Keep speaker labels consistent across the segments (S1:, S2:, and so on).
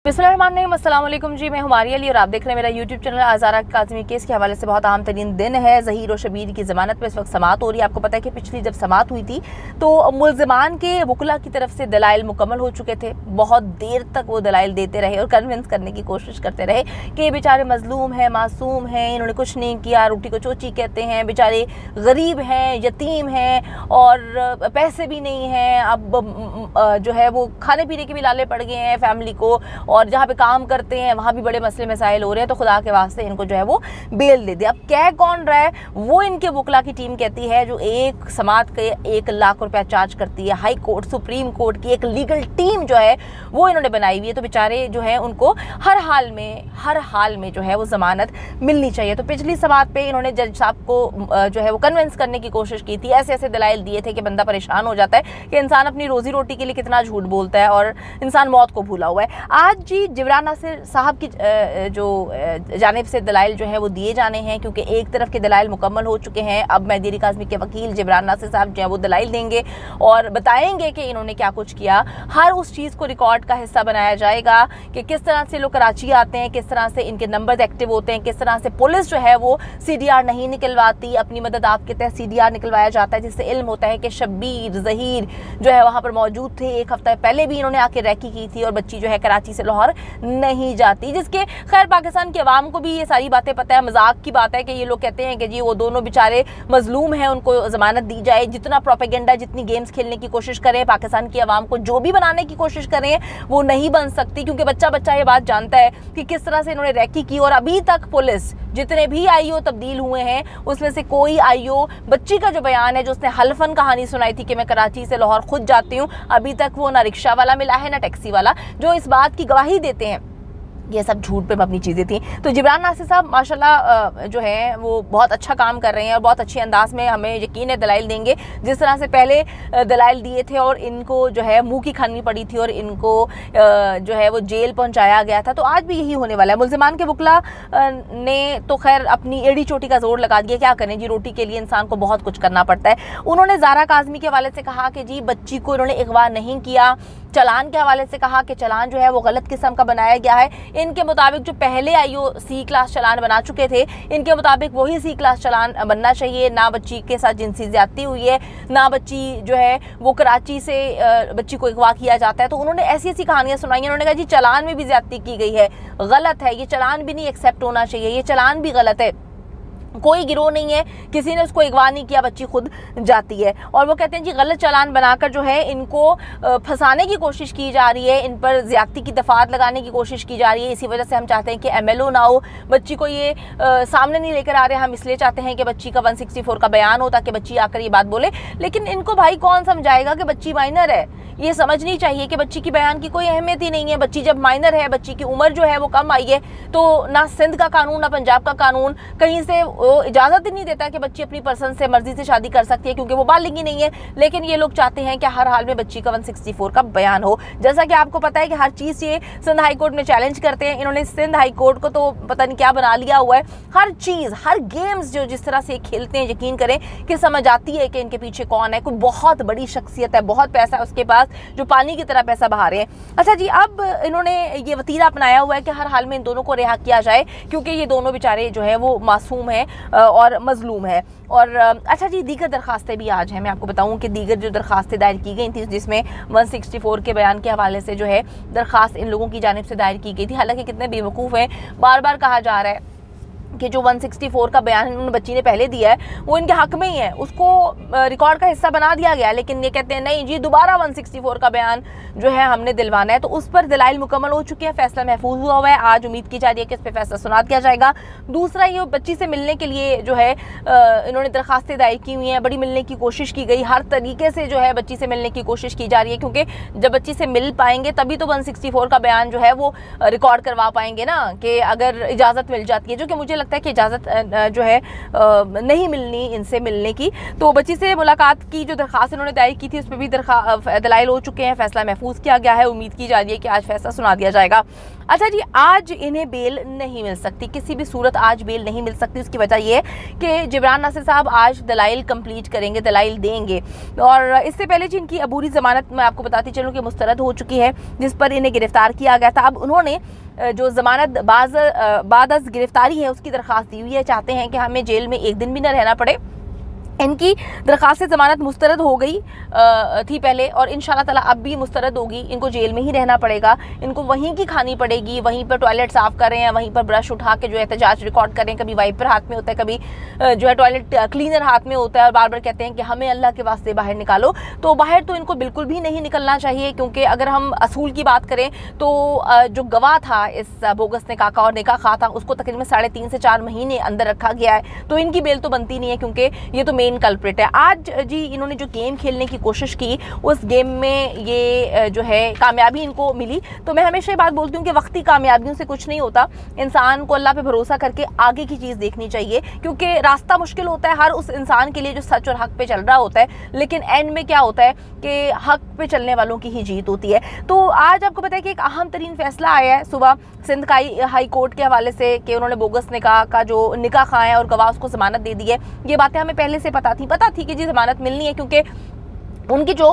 S1: बिस्मिल्लाहिर्रहमानिर्रहीम, अस्सलाम वालेकुम जी। मैं हुमारी अली और आप देख रहे हैं मेरा YouTube channel. Azara Kazmi case के हवाले से बहुत अहम तरीन दिन है। ज़हीर और शबीर की ज़मानत पर इस वक्त समाअत हो रही है। आपको पता है कि पिछली जब समाअत हुई थी तो मुल्ज़िमान के वकला की तरफ से दलाइल मुकम्मल हो चुके थे। बहुत देर तक वो दलाइल देते रहे और कन्विंस करने की कोशिश करते रहे कि ये बेचारे मजलूम हैं, मासूम हैं, इन्होंने कुछ नहीं किया, रोटी को चोची कहते हैं, बेचारे गरीब हैं, यतीम हैं और पैसे भी नहीं हैं। अब जो है वो खाने पीने के भी लाले पड़ गए हैं फैमिली को, और जहाँ पे काम करते हैं वहाँ भी बड़े मसले मसाइल हो रहे हैं। तो खुदा के वास्ते इनको जो है वो बेल दे दे। अब कह कौन रहा है? वो इनके वकला की टीम कहती है जो एक समाअत के 1 लाख रुपया चार्ज करती है। हाई कोर्ट, सुप्रीम कोर्ट की एक लीगल टीम जो है वो इन्होंने बनाई हुई है। तो बेचारे जो है उनको हर हाल में जो है वो जमानत मिलनी चाहिए। तो पिछली समाअत पे इन्होंने जज साहब को जो है वो कन्विंस करने की कोशिश की थी। ऐसे ऐसे दलाइल दिए थे कि बंदा परेशान हो जाता है कि इंसान अपनी रोजी रोटी के लिए कितना झूठ बोलता है और इंसान मौत को भूला हुआ है। आज जी जिब्रान नासिर साहब की जो जानिब से दलाइल जो है वो दिए जाने हैं, क्योंकि एक तरफ के दलाइल मुकम्मल हो चुके हैं। अब मेहदी काज़मी के वकील जिब्रान नासिर साहब जो है वो दलाइल देंगे और बताएंगे कि इन्होंने क्या कुछ किया। हर उस चीज़ को रिकॉर्ड का हिस्सा बनाया जाएगा कि किस तरह से लोग कराची आते हैं, किस तरह से इनके नंबर एक्टिव होते हैं, किस तरह से पुलिस जो है वो CDR नहीं निकलवाती, अपनी मदद आपके तहत CDR निकलवाया जाता है, जिससे इल्म होता है कि शब्बीर ज़हीर जो है वहाँ पर मौजूद थे। एक हफ्ता पहले भी इन्होंने आके रैकी की थी और बच्ची जो है कराची से लाहौर नहीं जाती, जिसके खैर पाकिस्तान की आवाम को भी ये सारी बातें पता है। मजाक की बात है कि ये लोग कहते हैं कि जी वो दोनों बेचारे मजलूम हैं, उनको जमानत दी जाए। जितना प्रोपेगेंडा, जितनी गेम्स खेलने की कोशिश करें, पाकिस्तान की आवाम को जो भी बनाने की कोशिश करें वो नहीं बन सकती, क्योंकि बच्चा बच्चा ये बात जानता है कि किस तरह से इन्होंने रैकी की। और अभी तक पुलिस जितने भी IO तब्दील हुए हैं उसमें से कोई IO बच्ची का जो बयान है, जो उसने हल्फन कहानी सुनाई थी कि मैं कराची से लाहौर खुद जाती हूँ, अभी तक वो ना रिक्शा वाला मिला है ना टैक्सी वाला जो इस बात की गवाही देते हैं। ये सब झूठ पे मबनी चीज़ें थी। तो जिब्रान नासिर साहब माशाल्लाह जो है वो बहुत अच्छा काम कर रहे हैं और बहुत अच्छे अंदाज में हमें यकीन है दलाइल देंगे। जिस तरह से पहले दलाइल दिए थे और इनको जो है मुंह की खानी पड़ी थी और इनको जो है वो जेल पहुंचाया गया था, तो आज भी यही होने वाला है। मुल्ज़िमान के वकला ने तो खैर अपनी एड़ी चोटी का जोर लगा दिया। क्या करें जी, रोटी के लिए इंसान को बहुत कुछ करना पड़ता है। उन्होंने ज़ारा काज़मी के हवाले से कहा कि जी बच्ची को इन्होंने अगवा नहीं किया। चलान के हवाले से कहा कि चलान जो है वो गलत किस्म का बनाया गया है। इनके मुताबिक जो पहले IO C क्लास चलान बना चुके थे, इनके मुताबिक वही C क्लास चलान बनना चाहिए। ना बच्ची के साथ जिनसी ज्यादती हुई है, ना बच्ची जो है वो कराची से बच्ची को अगवा किया जाता है। तो उन्होंने ऐसी ऐसी कहानियां सुनाई। उन्होंने कहा जी चलान में भी ज्यादती की गई है, गलत है, ये चलान भी नहीं एक्सेप्ट होना चाहिए, ये चलान भी गलत है। कोई गिरोह नहीं है, किसी ने उसको अगवा नहीं किया, बच्ची खुद जाती है। और वो कहते हैं जी गलत चालान बनाकर जो है इनको फंसाने की कोशिश की जा रही है, इन पर ज्यादती की दफात लगाने की कोशिश की जा रही है। इसी वजह से हम चाहते हैं कि MLO ना हो, बच्ची को ये सामने नहीं लेकर आ रहे। हम इसलिए चाहते हैं कि बच्ची का 164 का बयान हो ताकि बच्ची आकर ये बात बोले। लेकिन इनको भाई कौन समझाएगा कि बच्ची माइनर है? ये समझनी चाहिए कि बच्ची की बयान की कोई अहमियत ही नहीं है। बच्ची जब माइनर है, बच्ची की उम्र जो है वो कम आई है, तो ना सिंध का कानून ना पंजाब का कानून कहीं से वो इजाज़त ही नहीं देता कि बच्ची अपनी पर्सन से मर्जी से शादी कर सकती है, क्योंकि वो बालिग ही नहीं है। लेकिन ये लोग चाहते हैं कि हर हाल में बच्ची का 164 का बयान हो। जैसा कि आपको पता है कि हर चीज़ ये सिंध हाई कोर्ट में चैलेंज करते हैं। इन्होंने सिंध हाई कोर्ट को तो पता नहीं क्या बना लिया हुआ है। हर चीज़, हर गेम्स जो जिस तरह से खेलते हैं, यकीन करें कि समझ आती है कि इनके पीछे कौन है। कोई बहुत बड़ी शख्सियत है, बहुत पैसा है उसके पास, जो पानी की तरह पैसा बहा रहे हैं। अच्छा जी, अब इन्होंने ये वतीरा अपनाया हुआ है कि हर हाल में इन दोनों को रिहा किया जाए, क्योंकि ये दोनों बेचारे जो है वो मासूम हैं और मजलूम है। और अच्छा जी, दीगर दरखास्तें भी आज हैं। मैं आपको बताऊं कि दीगर जो दरखास्तें दायर की गई थी, जिसमें 164 के बयान के हवाले से जो है दरखास्त इन लोगों की जानिब से दायर की गई थी। हालांकि कितने बेवकूफ़ हैं, बार बार कहा जा रहा है कि जो 164 का बयान उन बच्ची ने पहले दिया है वो इनके हक में ही है, उसको रिकॉर्ड का हिस्सा बना दिया गया। लेकिन ये कहते हैं नहीं जी, दोबारा 164 का बयान जो है हमने दिलवाना है। तो उस पर दलाइल मुकम्मल हो चुके हैं, फैसला महफूज हुआ हुआ है। आज उम्मीद की जा रही है कि इस पर फैसला सुना दिया जाएगा। दूसरा, ये बच्ची से मिलने के लिए जो है इन्होंने दरखास्तें दायर की हुई हैं, बड़ी मिलने की कोशिश की गई, हर तरीके से जो है बच्ची से मिलने की कोशिश की जा रही है, क्योंकि जब बच्ची से मिल पाएंगे तभी तो 164 का बयान जो है वो रिकॉर्ड करवा पाएंगे ना, कि अगर इजाज़त मिल जाती है, जो कि मुझे लगता है कि इजाज़त जो है नहीं मिलनी इनसे मिलने की। तो बच्ची से मुलाकात की जो दरख्वास्त इन्होंने दायर की थी उस पर भी दलाइल हो चुके हैं, फैसला महफूज किया गया है। उम्मीद की जा रही है कि आज फैसला सुना दिया जाएगा। अच्छा जी, आज इन्हें बेल नहीं मिल सकती, किसी भी सूरत आज बेल नहीं मिल सकती। उसकी वजह यह है कि जिब्रान नासिर साहब आज दलाइल कंप्लीट करेंगे, दलाइल देंगे। और इससे पहले जिनकी अबूरी ज़मानत मैं आपको बताती चलूँ कि मुस्तरद हो चुकी है, जिस पर इन्हें गिरफ्तार किया गया था। अब उन्होंने जो ज़मानत बाद अज़ गिरफ्तारी है उसकी दरख्वास्त दी हुई है, चाहते हैं कि हमें जेल में एक दिन भी न रहना पड़े। इनकी दरख्वास्त ज़मानत मुस्तरद हो गई थी पहले, और इंशाल्लाह ताला अब भी मुस्तरद होगी। इनको जेल में ही रहना पड़ेगा, इनको वहीं की खानी पड़ेगी, वहीं पर टॉयलेट साफ़ करें या वहीं पर ब्रश उठा के जो है एहतजाज रिकॉर्ड करें। कभी वाइपर हाथ में होता है, कभी जो है टॉयलेट क्लीनर हाथ में होता है, और बार बार कहते हैं कि हमें अल्लाह के वास्ते बाहर निकालो। तो बाहर तो इनको बिल्कुल भी नहीं निकलना चाहिए, क्योंकि अगर हम असूल की बात करें तो जो गवाह था इस बोगस निकाह का और निकाह खा था, उसको तकरीबन 3.5 से 4 महीने अंदर रखा गया है। तो इनकी बेल तो बनती नहीं है, क्योंकि ये तो कल्प्रिट है। आज जी इन्होंने जो गेम खेलने की कोशिश की, उस गेम में ये जो है कामयाबी इनको मिली। तो मैं हमेशा ये बात बोलती हूँ कि वक्ती कामयाबियों से कुछ नहीं होता, इंसान को अल्लाह पे भरोसा करके आगे की चीज़ देखनी चाहिए, क्योंकि रास्ता मुश्किल होता है हर उस इंसान के लिए जो सच और हक पे चल रहा होता है, लेकिन एंड में क्या होता है कि हक पे चलने वालों की ही जीत होती है। तो आज आपको पता है कि एक अहम तरीन फैसला आया है सुबह सिंध हाई कोर्ट के हवाले से, कि उन्होंने बोगस निकाह का जो निकाह खा है और गवाह उसको ज़मानत दे दी है। ये बातें हमें पहले से पता थी कि जी ज़मानत मिलनी है, क्योंकि उनकी जो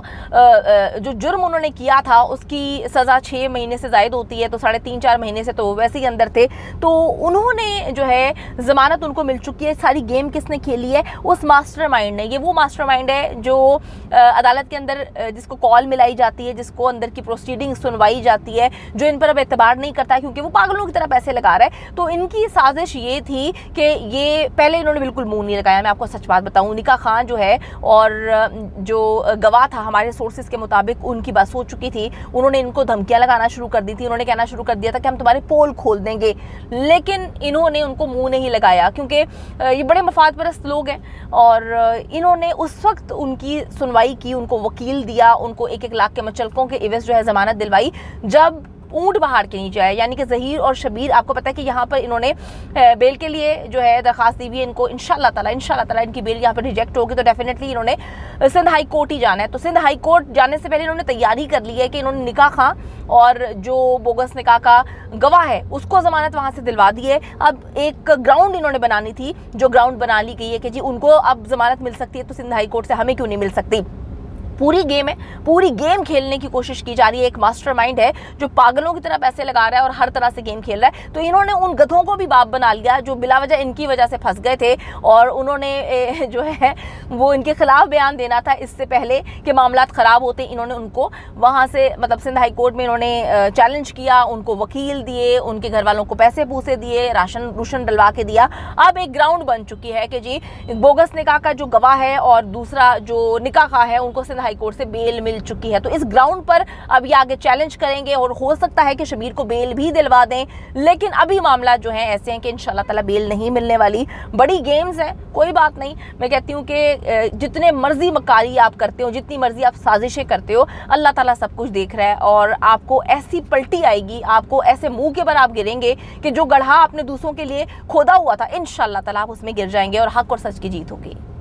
S1: जुर्म उन्होंने किया था उसकी सज़ा 6 महीने से ज़ायद होती है, तो 3.5-4 महीने से तो वैसे ही अंदर थे। तो उन्होंने जो है ज़मानत उनको मिल चुकी है। सारी गेम किसने खेली है? उस मास्टरमाइंड ने। ये वो मास्टरमाइंड है जो अदालत के अंदर जिसको कॉल मिलाई जाती है, जिसको अंदर की प्रोसीडिंग सुनवाई जाती है, जो इन पर अब एतबार नहीं करता है क्योंकि वो पागलों की तरह पैसे लगा रहा है। तो इनकी साजिश ये थी कि ये पहले इन्होंने बिल्कुल मुँह नहीं लगाया। मैं आपको सच बात बताऊँ, निकाह खान जो है और जो गवाह था, हमारे सोर्सेज के मुताबिक उनकी बस हो चुकी थी। उन्होंने इनको धमकियां लगाना शुरू कर दी थी। उन्होंने कहना शुरू कर दिया था कि हम तुम्हारे पोल खोल देंगे, लेकिन इन्होंने उनको मुंह नहीं लगाया, क्योंकि ये बड़े मफाद परस्त लोग हैं। और इन्होंने उस वक्त उनकी सुनवाई की, उनको वकील दिया, उनको 1-1 लाख के मचलकों के इवज़ जो है ज़मानत दिलवाई, जब ऊंट बाहर के नीचे आए। यानी कि ज़हीर और शबीर, आपको पता है कि यहाँ पर इन्होंने बेल के लिए जो है दरख्वास्त दी हुई है। इनको इंशाल्लाह ताला इनकी बेल यहाँ पर रिजेक्ट होगी तो डेफिनेटली इन्होंने सिंध हाई कोर्ट ही जाना है। तो सिंध हाई कोर्ट जाने से पहले इन्होंने तैयारी कर ली है कि इन्होंने निकाह खां और जो बोगस निकाह का गवाह है उसको ज़मानत वहाँ से दिलवा दी है। अब एक ग्राउंड इन्होंने बनानी थी, जो ग्राउंड बना ली गई है कि जी उनको अब ज़मानत मिल सकती है, तो सिंध हाई कोर्ट से हमें क्यों नहीं मिल सकती। पूरी गेम है, पूरी गेम खेलने की कोशिश की जा रही है। एक मास्टरमाइंड है जो पागलों की तरह पैसे लगा रहा है और हर तरह से गेम खेल रहा है। तो इन्होंने उन गधों को भी बाप बना लिया जो बिला वजह इनकी वजह से फंस गए थे, और उन्होंने जो है वो इनके खिलाफ बयान देना था इससे पहले कि मामलात ख़राब होते। इन्होंने उनको वहाँ से मतलब सिंध हाई कोर्ट में इन्होंने चैलेंज किया, उनको वकील दिए, उनके घर वालों को पैसे पूसे दिए, राशन रूशन डलवा के दिया। अब एक ग्राउंड बन चुकी है कि जी बोगस निकाह का जो गवाह है और दूसरा जो निकाह खा है उनको सिंध हाई कोर्ट से बेल मिल चुकी है। तो इस ग्राउंड पर अब ये आगे चैलेंज करेंगे और हो सकता है कि शबीर को बेल भी दिलवा दें, लेकिन अभी मामला जो है ऐसे हैं कि इंशाल्लाह ताला बेल नहीं मिलने वाली। बड़ी गेम्स हैं, कोई बात नहीं। मैं कहती हूँ कि जितने मर्जी मकारी आप करते हो, जितनी मर्जी आप साजिशें करते हो, अल्लाह ताला सब कुछ देख रहा है और आपको ऐसी पलटी आएगी, आपको ऐसे मुंह के पर आप गिरेंगे कि जो गड्ढा आपने दूसरों के लिए खोदा हुआ था, इंशाल्लाह ताला आप उसमें गिर जाएंगे और हक और सच की जीत होगी।